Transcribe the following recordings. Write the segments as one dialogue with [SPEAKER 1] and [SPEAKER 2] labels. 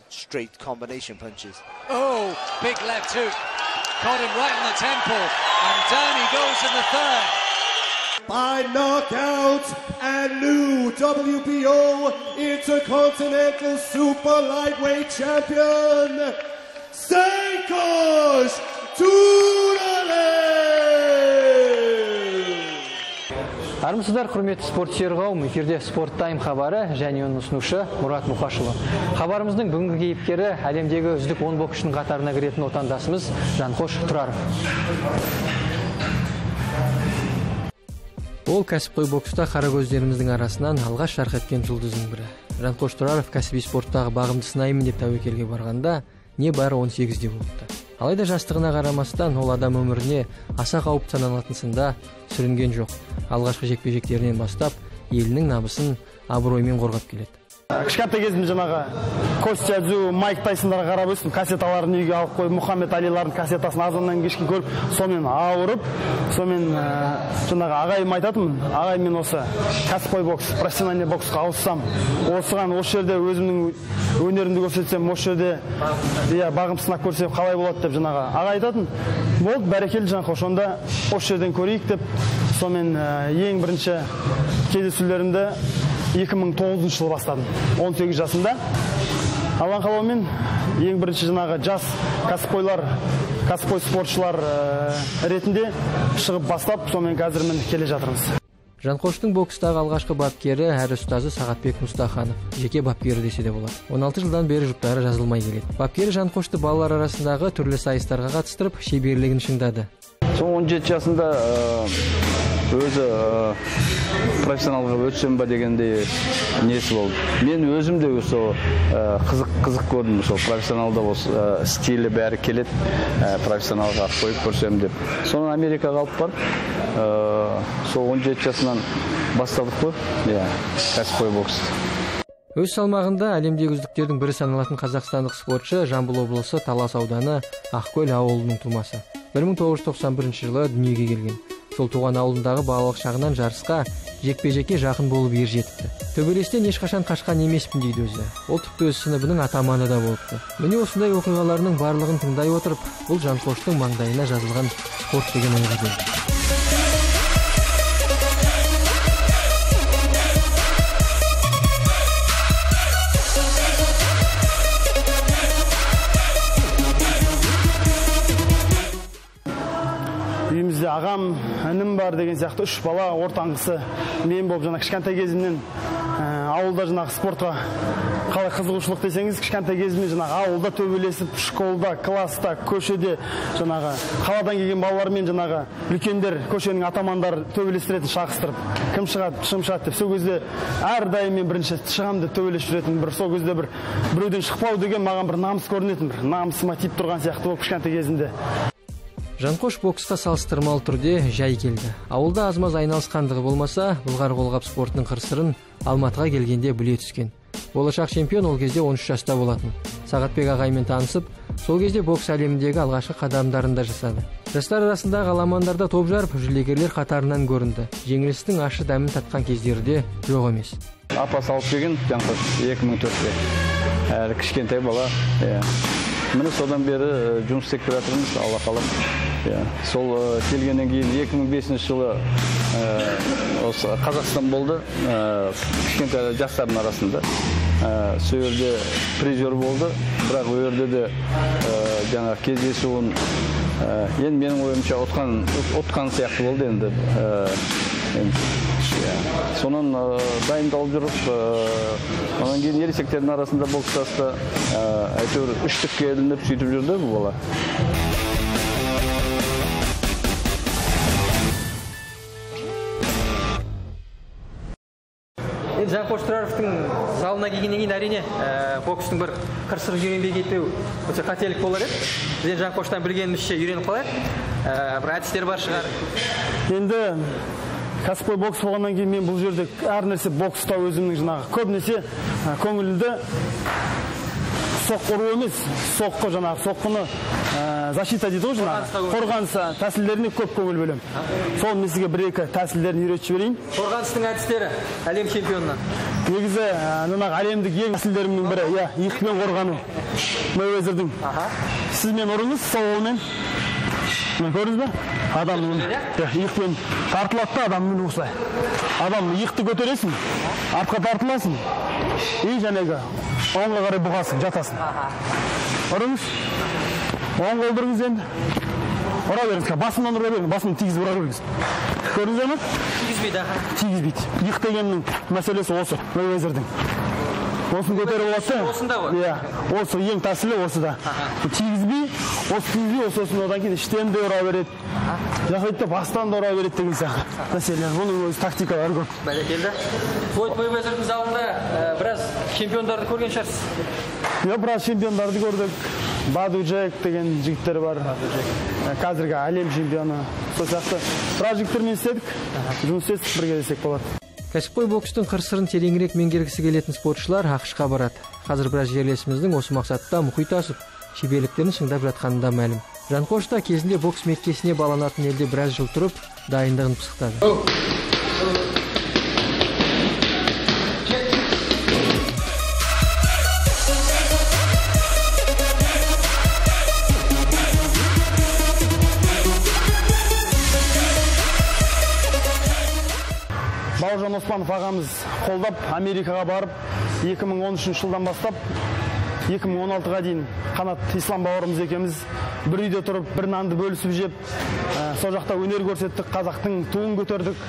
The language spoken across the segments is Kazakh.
[SPEAKER 1] straight combination punches.
[SPEAKER 2] Oh, big left hook. Caught him right in the temple, and down he goes in the third.
[SPEAKER 3] By knockout and new WBO Intercontinental Super Lightweight Champion, Seikosh Turale!
[SPEAKER 4] Армысыздар, құрметті спортсүйер қауым, эфирде Спорт Тайм хабары және оның ұсынушы Мұрат Мұқашұлы. Хабарымыздың бүгінгі кейіпкері әлемдегі үздік 10 боксшының қатарына кіретін отандасымыз Жанқош Тұраров. Ол кәсіпқой бокста қара көздеріміздің арасынан алғаш жарқ еткен жұлдыздың бірі. Жанқош Тұраров кәсіби спорттағы бағымды сынаймын деп тәуекелге барғанда не бары 18-де болыпты. Алайда жастығына қарамастан ол адам өміріне аса қауіпті саналатын сында сүрінген жоқ. Алғашқы жекпе-жектерінен бастап елінің намысын абыроймен қорғап келеді.
[SPEAKER 5] Кішкентай кезімде жаңағы Костя Дзю, Майк Тайсондарға қарап өстім, кассеталарын үйге алып қойып, Мұхаммед Алилардың кассетасын азаннан кешке көріп, сонымен ауырып, сонымен жаңағы ағайым айтатынмын, ағай мен осы кәсіпқой бокс, профессиональный боксқа ауыссам, осыған осы жерде өзімнің өнерімді көрсетсем, осы жерде бағым сынап көрсем қалай болады деп жаңағы ағай айтатын. Болды, бәрекелді Жанқош, онда осы жерден көрейік деп, сонымен ең бірінші кездесулерімді 2009 жылы бастадым. 18 жасында. Алланың қалауымен ең бірінші жаңағы жас кәсіпқой спортшылар ретінде шығып бастап, сонымен қазір міне келе жатырмыз.
[SPEAKER 4] Жанқоштың бокстағы алғашқы бапкері әрі ұстазы Сағатбек Мұстаханов, жеке бапкері десе де болады. 16 жылдан бері жұптары жазылмай келеді. Бапкері Жанқошты балалар арасындағы түрлі сайыстарға қатыстырып, шеберлігін шыңдады.
[SPEAKER 6] Сол 17 жасында өзі профессионалға өтсем ба дегенде несі болды. Мен өзім де сол қызық көрдім, сол профессионалда осы стилі бәрі келеді, профессионалға қойып көрсем деп. Соны Америкаға алып барып, сол 17 жасынан бастадық қой, кәсіпқой бокс.
[SPEAKER 4] Өз салмағында әлемдегі үздіктердің бірі саналатын қазақстандық спортшы Жамбыл облысы Талас ауданы Ақкөл ауылының тумасы. 1991 жылы дүниеге келген. Сол туған ауылындағы балалық шағынан жарысқа жекпе-жекке жақын болып ер жетіпті. Төбелестен ешқашан қашқан емеспін дейді өзі. Ол тіпті өз сыныбының атаманы да болыпты. Міне осындай оқиғаларының барлығын тыңдай отырып, бұл Жанқоштың маңдайына жазылған спорт деген ойға келді.
[SPEAKER 5] Үйімізде ағам, інім бар деген сияқты 3 бала, ортаңғысы мен болып, жаңа кішкентай кезімнен ауылда жаңағы спортқа қалай қызығушылық десеңіз, кішкентай кезімнен жаңағы ауылда төбелесіп, школда, класста, көшеде жаңағы қаладан келген балалармен жаңағы үлкендер, көшенің атамандары төбелестіретін, шағыстырып, кім шығады, шым шығады деп. Сол кезде әрдайым мен бірінші шығам деп төбелесіп жүретін. Сол кезде біреуден шықпау деген маған бір намыс көрінетін, бір намысыма тиіп тұрған сияқты болып кішкентай кезінде.
[SPEAKER 4] Жанқош боксқа салыстырмалы түрде жай келді. Ауылда аз-маз айналысқандығы болмаса, былғары қолғап спортының қыр-сырын Алматыға келгенде біле түскен. Болашақ чемпион ол кезде 13 жаста болатын. Сағатбек ағаймен танысып, сол кезде бокс әлеміндегі алғашқы қадамдарын да жасады. Жастар арасындағы аламандарда топ жарып, жүлдегерлер қатарынан көрінді. Жеңілістің ащы дәмін татқан кездері де жоқ емес.
[SPEAKER 6] Апасы алып келген Жанқош 2004-те. Әлі кішкентай бала. Міне содан бері жұмыс істеп жатырмыз, Алла қалап. Сол келгеннен кейін 2005 жылы осы Қазақстан болды, кішкентай жастардың арасында. Сол жерде призер болды, бірақ ол жерде де жаңа кездесуін енді менің ойымша ұтқан сияқты болды енді. Сонан дайындалып жүріп, онан кейін ересектердің арасында бокстасты, әйтеуір үштікке ілініп сөйтіп жүрді бұл бала.
[SPEAKER 4] Енді Жанқош Тұраровтың залына келгеннен кейін әрине бокстың бір қыр-сырын үйренбей кетпеу өте қателік болар еді. Бізден Жанқоштан білгенімізше үйреніп қалайық. Бір әдістер бар шығар.
[SPEAKER 5] Енді кәсіпқой бокс болғаннан кейін мен бұл жерде әр нәрсе бокста өзімнің жаңағы көбінесе көңілді соққы ұру емес, соққы жаңағы соққыны защита дейді ғой жаңағы қорғаныс тәсілдеріне көп көңіл бөлемін. Сол мен сізге бір-екі тәсілдерін үйретіп жіберейін.
[SPEAKER 4] Қорғаныстың әдістері әлем чемпионына.
[SPEAKER 5] негізі мына әлемдік ең тәсілдерімнің бірі, иә, иықпен қорғану. Мейвезердің. Сіз мен ұрыңыз, сол олмен. Мен көрдіңіз бе? Адамның иықпен тартылады да адамның осылай. Адам иықты көтересің, артқа тартыласың. И жәнегі оңға қарай бұғасың, жатасың. Ұрыңыз. Оң қолдырыңыз енді. Ұра беріңіз, басымнан ұра беріңіз, басымнан тигізіп ұра беріңіз. Көрдіңіз бе? Тигізбейді. Тигізбейді. Иық дегеннің мәселесі осы, Мейвезердің. Осын көтеріп осы.
[SPEAKER 4] Осында ғой?
[SPEAKER 5] Иә, осы ең тәсілі осы да. Тигізбей, осын одан кейін іштен де ұра береді. Жасайды да бастан да ұра береді деген сияқты. Мәселелер, бұның өз тактикалары көп.
[SPEAKER 4] Бәрекелді. Флойд Мейвезердің залында біраз чемпиондарды көрген шығарсыз?
[SPEAKER 5] Иә, біраз чемпиондарды көрдік. Баду Джек деген жігіттер бар. Қазіргі әлем чемпионы. Сол сияқты. Біраз жігіттермен істедік. Жұмыс істедік, бірге десек болады.
[SPEAKER 4] Кәсіпқой бокстың қыр-сырын тереңірек меңгергісі келетін спортшылар ақш-қа барады. Қазір біраз жерлесіміздің осы мақсатта мұхит асып, шеберліктерін шыңдап жатқаны да мәлім. Жанқош та кезінде бокс меккесіне баланатын елде біраз жыл тұрып, дайындығын пысықтады.
[SPEAKER 5] Бауыржан Оспанов ағамыз қолдап Америкаға барып, 2013 жылдан бастап 2016-ға дейін Қанат Ислам бауырымыз екеуміз бір үйде тұрып, бір нанды бөлісіп жеп, сол жақта өнер көрсеттік, қазақтың туын көтердік.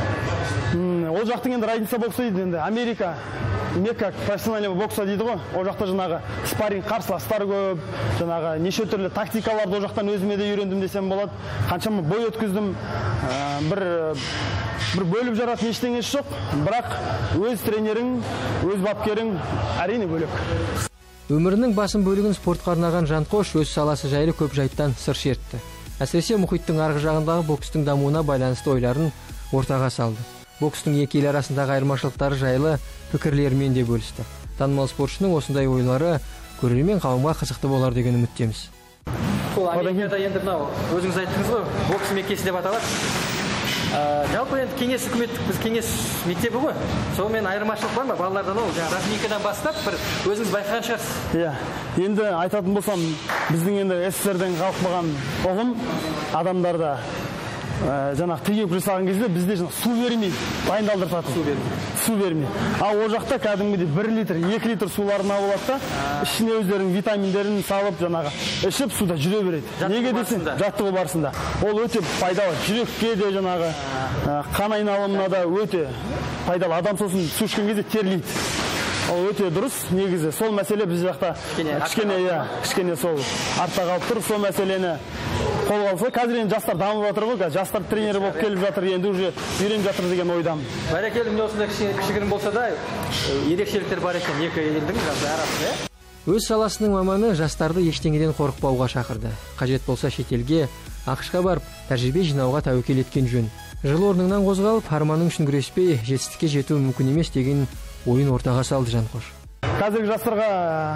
[SPEAKER 5] Ол жақтың енді разница боксы дейді, енді Америка, Мекка профессиональный бокса дейді ғой. Ол жақта жаңағы спарринг қарсыластар көп, жаңағы неше түрлі тактикаларды ол жақтан өзіме де үйрендім десем болады. Қаншама бой өткіздім, бір бөліп жаратын ештеңесі жоқ, бірақ өз тренерің, өз бапкерің әрине бөлек.
[SPEAKER 4] Өмірінің басым бөлігін спортқа арнаған Жанқош өз саласы жайлы көп жайттан сыр шертті. Әсіресе мұхиттың арғы жағындағы бокстың дамуына байланысты ойларын ортаға салды. Бокстың екі ел арасындағы айырмашылықтары жайлы пікірлерімен де бөлісті. Танымал спортшының осындай ойлары көрермен қауымға қызықты болар деген үміттеміз. Америкада енді мынау өзіңіз айттыңыз ғой, бокс меккесі деп аталады. Жалпы енді кеңес үкіметтік, біз кеңес мектебі ғой. Сонымен айырмашылық бар ма? Балалардан ол разминкадан бастап бір өзіңіз байқаған шығарсыз.
[SPEAKER 5] Иә. Енді айтатын болсам, біздің енді СССР-ден қалып қалған ұғым адамдарда жаңағы тегеу жасаған кезде бізде су бермей дайындалдыртатын. Су бермей. Ал ол жақта кәдімгідей 1 литр, 2 литр суларын алып алады да, ішіне өздерінің витаминдерін салып, жаңағы ішіп суда жүре береді. Неге десең, жаттығу барысында. Ол өте пайдалы. Жүрекке де жаңағы қан айналымына да өте пайдалы. Адам сосын су ішкен кезде терлейді. Ол өте дұрыс. Негізі сол мәселе біз жақта кішкене сол артта қалып тұр. Сол мәселені қолға алса, қазір енді жастар дамып жатыр ғой, жастар тренері болып келіп жатыр, енді уже үйреніп жатыр деген ойдамын.
[SPEAKER 4] Бәрекелді, міне осындай кішігірім болса да, ерекшеліктер бар екен екі елдің арасында. Өз саласының маманы жастарды ештеңеден қорықпауға шақырды. Қажет болса шетелге, ақш-қа барып, тәжірибе жинауға тәуекел еткен жөн. Жыл орныңнан қозғалып, арманың үшін күреспей, жетістікке жету мүмкін емес деген ойын ортаға салды Жанқош.
[SPEAKER 5] Қазіргі жастарға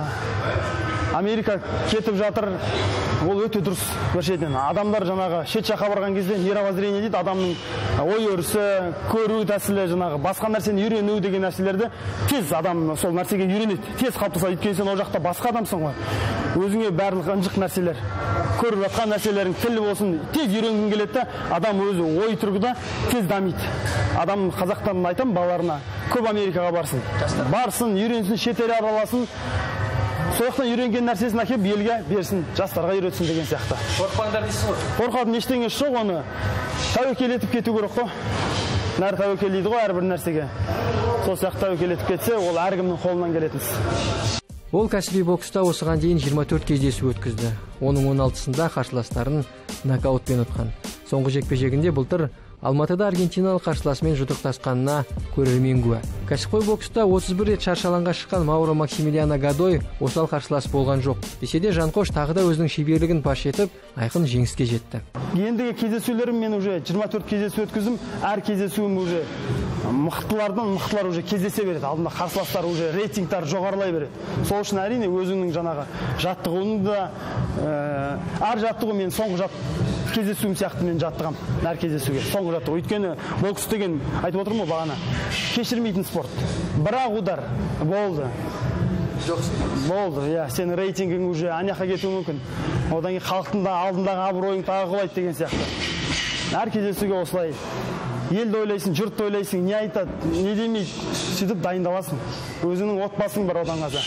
[SPEAKER 5] Америка кетіп жатыр, ол өте дұрыс бір шетінен. Адамдар жаңағы шет жаққа барған кезде мировоззрение дейді, адамның ой өрісі, көру тәсілі, жаңағы басқа нәрсені үйрену деген нәрселерді тез адам сол нәрсеге үйренеді, тез қалыптасады. Өйткені сен ол жақта басқа адамсың ғой. Өзіңе барлық ынжық нәрселер, көріп жатқан нәрселерің тіл болсын, тез үйренгің келеді де, адам өзі ой тұрғыда тез дамиды. Адам қазақтан айтам балаларына, көп Америкаға барсын, үйренсін, шетел араласын. Сояқтан үйренген нәрсесін әкеп елге берсін, жастарға үйретсін деген сияқты.
[SPEAKER 4] Қорықпаңдар дейсіз ғой?
[SPEAKER 5] Қорқатын ештеңесі жоқ, оны тәуекел етіп кету керек қой. Нәр тәуекел дейді ғой әрбір нәрсеге. Сол сияқты тәуекел етіп кетсе, ол әркімнің қолынан келетін іс.
[SPEAKER 4] Ол кәсіби бокста осыған дейін 24 кездесу өткізді. Оның 16-сында қарсыластарын нокаутпен ұтқан. Соңғы жекпе-жегінде былтыр Алматыда аргентиналық қарсыласымен жұдырықтасқанына көрермен куә. Кәсіпқой бокста 31 рет шаршы алаңға шыққан Мауро Максимилиано Годой осал қарсылас болған жоқ. Десе де Жанқош тағы да өзінің шеберлігін паш етіп, айқын жеңіске жетті.
[SPEAKER 5] Ендігі кездесулерім мен уже 24 кездесу өткіздім. Әр кездесуім уже мықтылардан мықтылар уже кездесе береді. Алдында қарсыластар уже рейтингтар жоғарылай береді. Сол үшін әрине өзіңнің жаңағы жаттығуыңды әр жаттығу мен соңғы кездесуім сияқты мен жаттығам әр кездесуге соңғы жаттығу. Өйткені бокс деген айтып отырмын ғой бағана кешірмейтін спорт. Бір-ақ удар болды. Болды, иә, сенің рейтингің уже аяққа кетуі мүмкін. Одан кейін халықтың да алдындағы абыройың тағы құлайды деген сияқты. Әр кездесуге осылай елді ойлайсың, жұртты ойлайсың, не айтады, не демейді, сөйтіп дайындаласың. Өзіңнің отбасың бар одан қаза.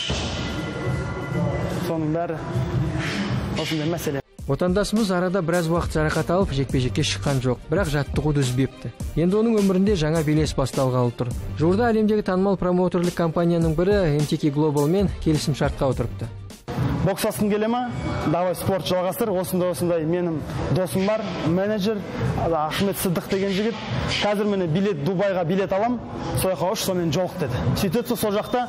[SPEAKER 5] Соның бәрі осындай мәселе.
[SPEAKER 4] Отандасымыз арада біраз уақыт жарақат алып, жекпе-жекке шыққан жоқ, бірақ жаттығуды үзбепті. Енді оның өмірінде жаңа белес басталғалы тұр. Жуырда әлемдегі танымал промоутерлік компанияның бірі MTK Global мен келісім шартқа отырыпты.
[SPEAKER 5] Боксасың келе ма? Давай спорт жалғастыр. Осындай менің досым бар, менеджер Ахмет Сыдық деген жігіт. Қазір мені Дубайға билет алам, сояққа ұш, сонымен жолық деді. Сөйтіп сол жақта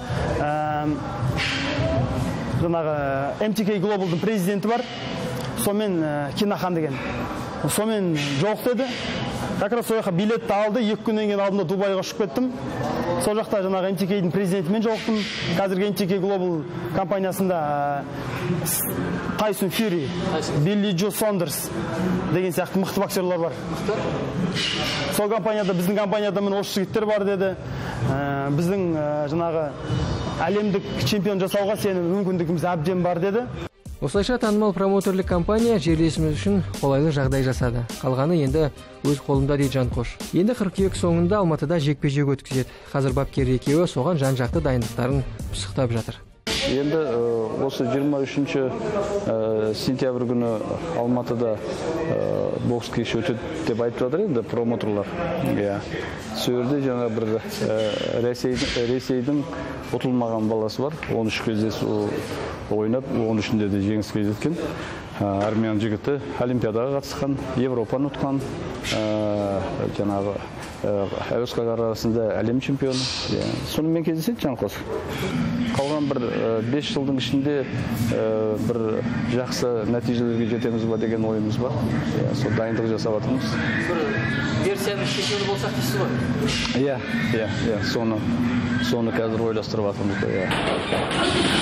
[SPEAKER 5] жаңағы MTK Global'дың президенті бар. Сомен Кинахан деген. Сомен жолық деді. Как раз сояққа билетті алды. 2 күннен кейін алдында Дубайға ұшып кеттім. Сол жақта жаңағы MTK-дің президентімен жолықтым. Қазіргі MTK Global компаниясында Тайсон Фьюри, Билли Джо Сондерс деген сияқты мықты боксерлар бар. Сол компанияда, біздің компанияда міне осы жігіттер бар деді. Біздің жаңағы әлемдік чемпион жасауға сенің мүмкіндігіміз әбден бар деді.
[SPEAKER 4] Осылайша танымал промоутерлік компания жерлесіміз үшін қолайлы жағдай жасады. Қалғаны енді өз қолында дейді Жанқош. Енді қыркүйек соңында Алматыда жекпе-жек өткізеді. Қазір бапкер екеуі соған жан-жақты дайындықтарын пысықтап жатыр.
[SPEAKER 6] Енді осы 23 сентябрь күні Алматыда бокс кеші өтеді деп айтып жатыр енді промоутерлар. Сол жерде жаңа бір Ресейдің ұтылмаған баласы бар. 13 кездесу ойнап, 13-інде де жеңіске жеткен. Армян жігіті Олимпиадаға қатысқан, Европаны ұтқан, жаңағы әуесқой арасында әлем чемпионы. Сонымен кездеседі Жанқос. Қалған бір 5 жылдың ішінде бір жақсы нәтижелерге жетеміз ба деген ойымыз бар. Сол дайындық жасап жатырмыз.
[SPEAKER 4] Бір версияның шешімі болсақ дейсіз ғой?
[SPEAKER 6] Иә, соны қазір ойластырып жатырмыз.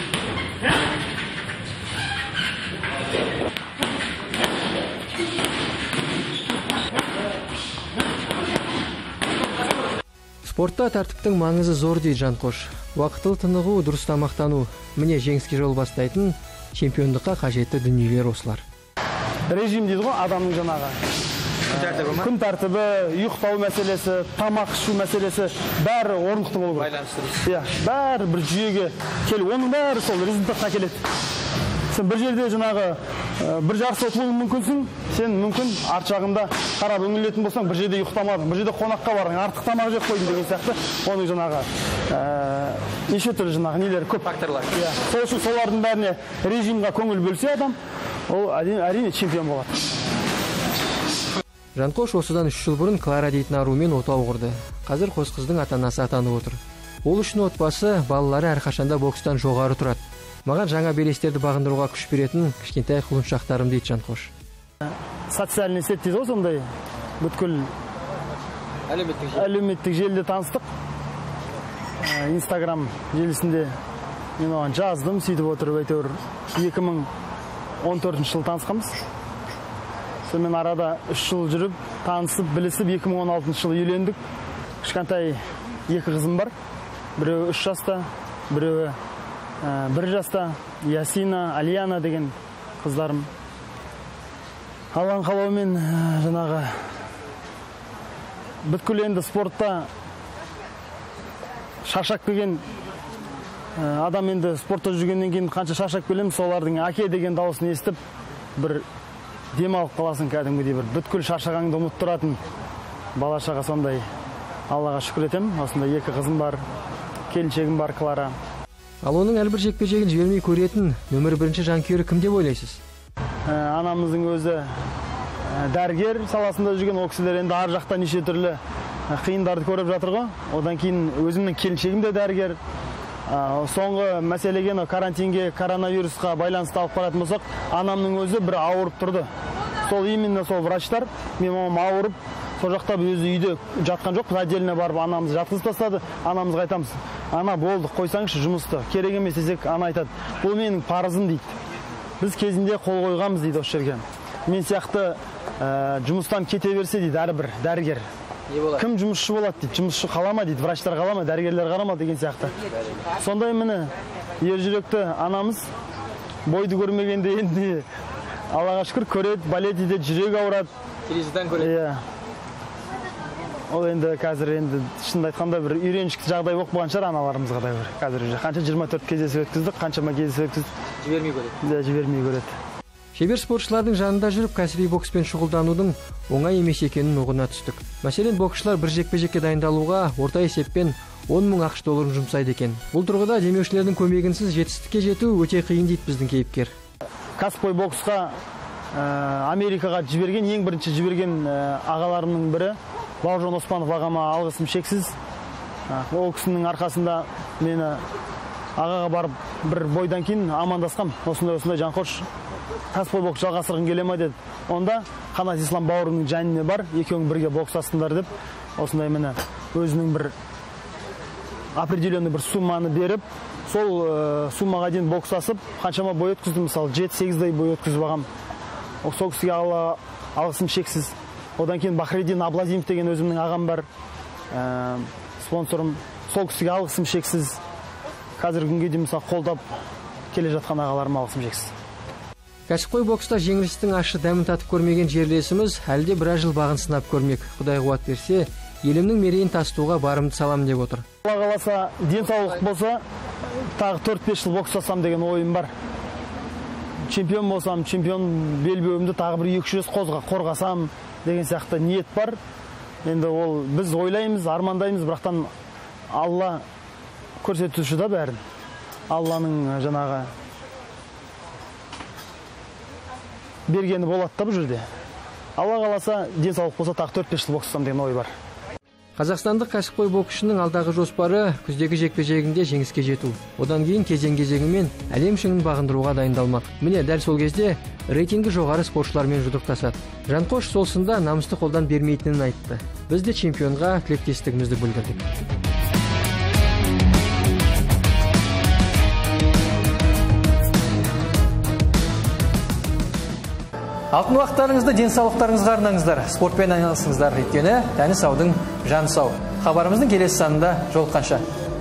[SPEAKER 4] Спортта тәртіптің маңызы зор дейді Жанқош. Уақытылы тынығу, дұрыс тамақтану, міне жеңіске жол бастайтын чемпиондыққа қажетті дүниелер осылар.
[SPEAKER 5] Режим дейді ғой, адамның жаңағы. Күн тәртібі, ұйықтау мәселесі, тамақ ішу мәселесі бәрі орнықты болу керек. Бәрі бір жүйеге келу, оның бәрі сол результатқа келеді. Сен бір жерде жаңағы бір жарыс ұтылуың мүмкінсің, сен мүмкін арт жағында қарап өңілетін болсаң, бір жерде ұйықтамадың, бір жерде қонаққа бардың, артық тамақ жеп қойдың деген сияқты, оның жаңағы неше түрлі жаңағы нелер көп факторлар. Сол үшін солардың бәріне режимға көңіл бөлсе адам, ол әрине чемпион болады.
[SPEAKER 4] Жанқош осыдан 3 жыл бұрын Клара дейтін арумен отау құрды. Қазір қос қыздың ата-анасы атанып отыр. Ол үшін отбасы, балалары әрқашанда бокстан жоғары тұрады. Маған жаңа белестерді бағындыруға күш беретін кішкентай құлыншақтарым дейді Жанқош.
[SPEAKER 5] Социальный сет дейді ғой, сондай бүткіл әлеуметтік желіде таныстық. Инстаграм желісінде мен оған жаздым, сөйтіп отырып әйтеуір 2014 жылы танысқанбыз. Сонымен арада 3 жыл жүріп, танысып, білісіп, 2016 жылы үйлендік. Кішкентай 2 қызым бар. Біреуі 3 жаста, біреуі 1 жаста. Ясина, Алияна деген қыздарым. Алланың қалауымен жаңағы бүткіл енді спортта шаршап келген адам, енді спортта жүргеннен кейін қанша шаршап келем, солардың әке деген дауысын естіп бір демалып қаласың кәдімгідей, бір бүткіл шаршағанды ұмыттыратын балашаға. Сондай Аллаға шүкір етемін. Осындай 2 қызым бар, келіншегім бар, Клара.
[SPEAKER 4] Ал оның әрбір жекпе-жегін жібермей көретін нөмір 1 жанкүйері кім деп ойлайсыз?
[SPEAKER 5] Анамыздың өзі дәрігер саласында жүрген, ол кісілер енді ар жақта неше түрлі қиындарды көріп жатыр ғой. Одан кейін өзімнің келіншегім де дәрігер. Соңғы мәселеге карантинге, коронавирусқа байланысты алып баратын болсақ, анамның өзі бір ауырып тұрды. Сол именно сол врачтар, мен мамам ауырып, сол жақта өзі үйде жатқан жоқ, отдельно барып анамызды жатқызып тастады. Анамызға айтамыз: ана болды, қойсаңызшы жұмысты, керек емес десек, ана айтады: бұл менің парызым дейді. Біз кезінде қол қойғанбыз дейді осы жерге. мен сияқты жұмыстан кете берсе дейді әрбір дәрігер. Кім жұмысшы болады дейді, жұмысшы қалама дейді, врачтар қалама, дәрігерлер қалама деген сияқты. Сондай міне ержүректі анамыз бойды көрмегенде енді Аллаға шүкір көреді, балет етеді, жүрегі ауырады.
[SPEAKER 4] Телевизордан көреді.
[SPEAKER 5] Ол енді қазір енді шынымды айтқанда бір үйреншікті жағдай болып болған шығар аналарымызға да бір. Қазір қанша 24 кездесу өткіздік, қаншама кездесу өткіздік.
[SPEAKER 4] Жібермей көреді.
[SPEAKER 5] Да, жібермей көреді.
[SPEAKER 4] Шебер спортшылардың жанында жүріп, кәсіби бокспен шұғылданудың оңай емес екенін ұғына түстік. Мәселен, боксшылар бір жекпе-жекке дайындалуға орта есеппен 10 000 ақш долларын жұмсайды екен. Бұл тұрғыда демеушілердің көмегінсіз жетістікке жету өте қиын дейді біздің кейіпкер.
[SPEAKER 5] Кәсіпқой боксқа Америкаға жіберген, ең бірінші жіберген ағаларымның бірі Бауыржан Оспанов ағама алғысым шексіз. Ол кісінің арқасында мені ағаға барып бір бойдан кейін амандасқам. Осындай Жанқош кәсіпқой бокс жалғастырғың келе ме деді. Онда Қанат Ислам бауырымның жаніне бар, екеуің бірге бокстасыңдар деп, осындай мені өзінің бір определенный бір сумманы беріп, сол суммаға дейін бокстасып, қаншама бой өткіздім, мысалы 7-8 бой өткізіп ағам. Сол кісіге алғысым шексіз. Одан кейін Бахредин Абладимов деген өзімнің ағам бар, спонсорым. Сол кісіге алғысым шексіз. Қазіргі күнге дейін мысалы қолдап келе жатқан ағаларыма алғысым шексіз.
[SPEAKER 4] Кәсіпқой бокста жеңілістің ащы дәмін татып көрмеген жерлесіміз әлде біраз жыл бағын сынап көрмек. Құдай қуат берсе, елімнің мерейін тасытуға барымды салам деп отыр.
[SPEAKER 5] Алла қаласа, денсаулық болса, тағы 4-5 жыл бокстасам деген ойым бар. Чемпион болсам, чемпион белбеуімді тағы бір 200 қорғасам деген сияқты ниет бар. Енді ол біз ойлаймыз, армандаймыз, бірақтан Алла көрсетуші да бәрін. Алланың жаңағы бергені болады да бұл жерде. Алла қаласа, денсаулық болса тағы 4-5 жыл бокстасам деген ой бар.
[SPEAKER 4] Қазақстандық кәсіпқой боксшының алдағы жоспары күздегі жекпе-жегінде жеңіске жету. Одан кейін кезең-кезеңімен әлем шыңын бағындыруға дайындалмақ. Міне дәл сол кезде рейтингі жоғары спортшылармен жұдырықтасады. Жанқош сол сында намысты қолдан бермейтінін айтты. Біз де чемпионға тілектестігімізді білдірдік. Алтын уақыттарыңызды денсаулықтарыңызға арнаңыздар, спортпен айналысыңыздар, өйткені тәні саудың жаны сау. Хабарымыздың келесі санында жолыққанша.